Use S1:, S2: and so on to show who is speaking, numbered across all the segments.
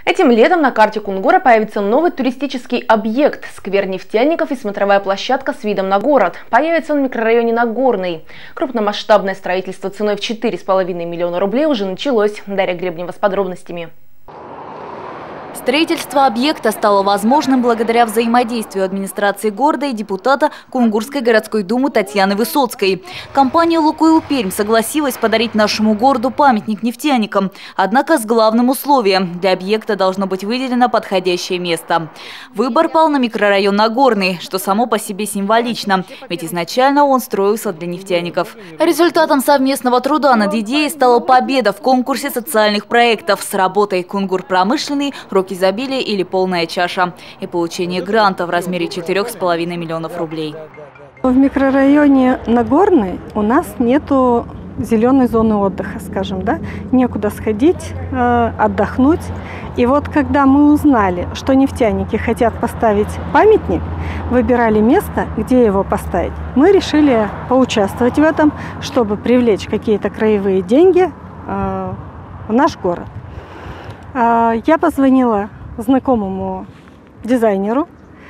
S1: Этим летом на карте Кунгура появится новый туристический объект – сквер нефтяников и смотровая площадка с видом на город. Появится он в микрорайоне Нагорный. Крупномасштабное строительство ценой в 4,5 миллиона рублей уже началось. Дарья Гребнева с подробностями.
S2: Строительство объекта стало возможным благодаря взаимодействию администрации города и депутата Кунгурской городской думы Татьяны Высоцкой. Компания «Лукойл Пермь» согласилась подарить нашему городу памятник нефтяникам. Однако с главным условием – для объекта должно быть выделено подходящее место. Выбор пал на микрорайон Нагорный, что само по себе символично, ведь изначально он строился для нефтяников. Результатом совместного труда над идеей стала победа в конкурсе социальных проектов с работой «Кунгур промышленный», «Рок изобилия» или «Полная чаша» и получение гранта в размере 4,5 миллионов рублей.
S3: В микрорайоне Нагорный у нас нету зеленой зоны отдыха, скажем, да, некуда сходить, отдохнуть. И вот когда мы узнали, что нефтяники хотят поставить памятник, выбирали место, где его поставить, мы решили поучаствовать в этом, чтобы привлечь какие-то краевые деньги в наш город. Я позвонила знакомому дизайнеру,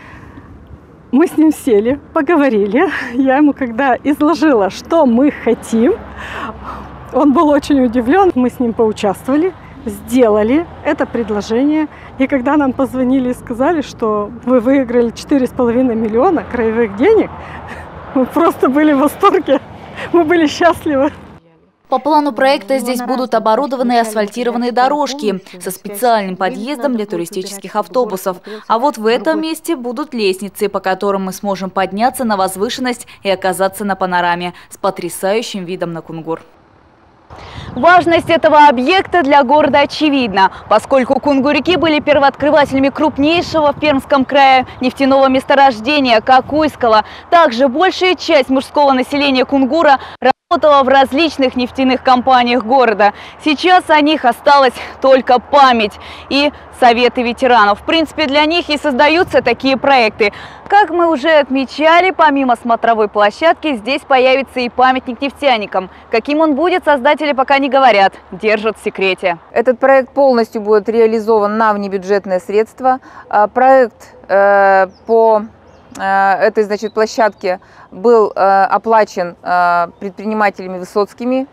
S3: мы с ним сели, поговорили. Я ему когда изложила, что мы хотим, он был очень удивлен. Мы с ним поучаствовали, сделали это предложение. И когда нам позвонили и сказали, что вы выиграли 4,5 миллиона краевых денег, мы просто были в восторге, мы были счастливы.
S2: По плану проекта здесь будут оборудованы асфальтированные дорожки со специальным подъездом для туристических автобусов. А вот в этом месте будут лестницы, по которым мы сможем подняться на возвышенность и оказаться на панораме с потрясающим видом на Кунгур.
S4: Важность этого объекта для города очевидна, поскольку кунгуряки были первооткрывателями крупнейшего в Пермском крае нефтяного месторождения Кокуйского. Также большая часть мужского населения Кунгура работала в различных нефтяных компаниях города. Сейчас о них осталась только память и советы ветеранов. В принципе, для них и создаются такие проекты. Как мы уже отмечали, помимо смотровой площадки, здесь появится и памятник нефтяникам. Каким он будет, создатели пока не говорят, держат в секрете.
S5: Этот проект полностью будет реализован на внебюджетные средства. Проект по этой, площадке был оплачен предпринимателями Высоцкими.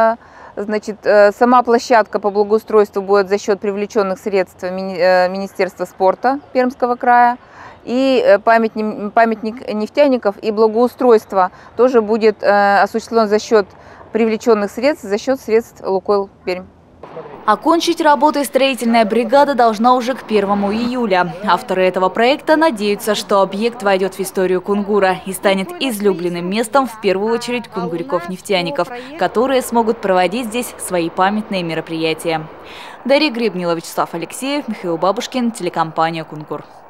S5: Сама площадка по благоустройству будет за счет привлеченных средств Министерства спорта Пермского края. И памятник нефтяников и благоустройство тоже будет осуществлен за счет привлеченных средств, за счет средств «Лукойл Пермь».
S2: Окончить работы строительная бригада должна уже к 1 июля. Авторы этого проекта надеются, что объект войдет в историю Кунгура и станет излюбленным местом в первую очередь кунгуряков-нефтяников, которые смогут проводить здесь свои памятные мероприятия. Дарья Гребнева, Вячеслав Алексеев, Михаил Бабушкин, телекомпания «Кунгур».